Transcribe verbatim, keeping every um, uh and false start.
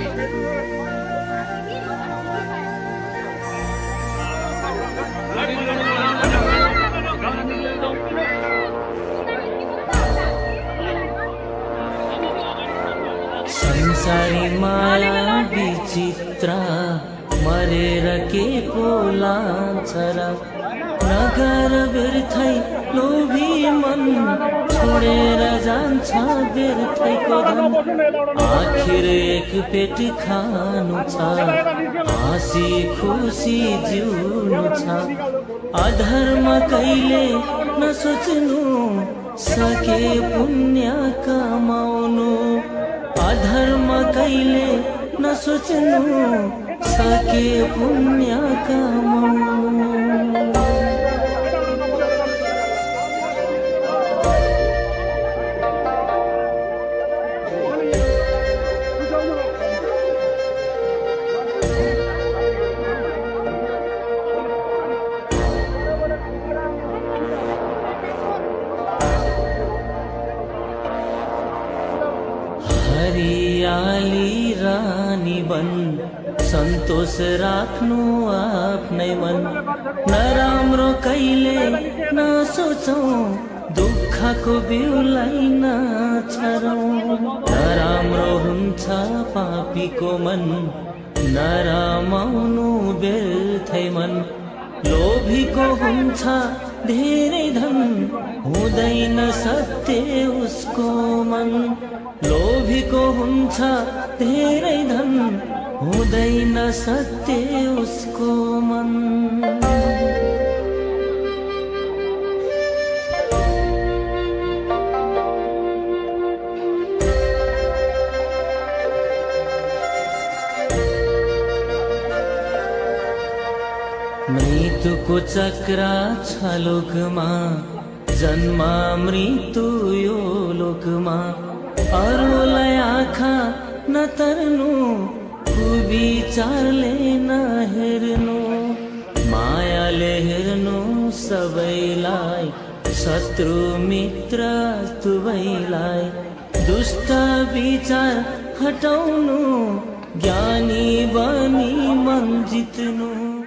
संसारी माया विचित्र मरेर के पोलान्छ र नगर व्यर्थै लोभी मन छोडेर जान्छ व्यर्थैको धन। आखिर एक पेट खानु छ हाँसी खुसी जिउनु छ। अधर्म कहिले नसोच्नु सके पुण्य कमाउनु। अधर्म कहिले नसोच्नु सके पुण्य कमाउनु। हरियाली रानी बन सन्तोष राख्नु आफ्नै मन। नराम्रो कहिले नसोचौं दुःखको बिउलाई नछरौं। नराम्रो हुन्छ पापीको मन नरमाउनु व्यर्थै मन। लोभीको हुन्छ धेरै धन हुँदैन सत्य उसको मन। लोभीको हुन्छ धेरै धन हुँदैन सत्य उसको मन। मृत्युको चक्र छ लोकमा जन्म मृत्यु यो लोकमा। अरूलाई आँखा नतर्नु कुविचारले नहेर्नु। मायाले हेर्नु सबैलाई शत्रु मित्र दुवैलाई। दुष्ट विचार हटाउनु ज्ञानी बनी मन जित्नु।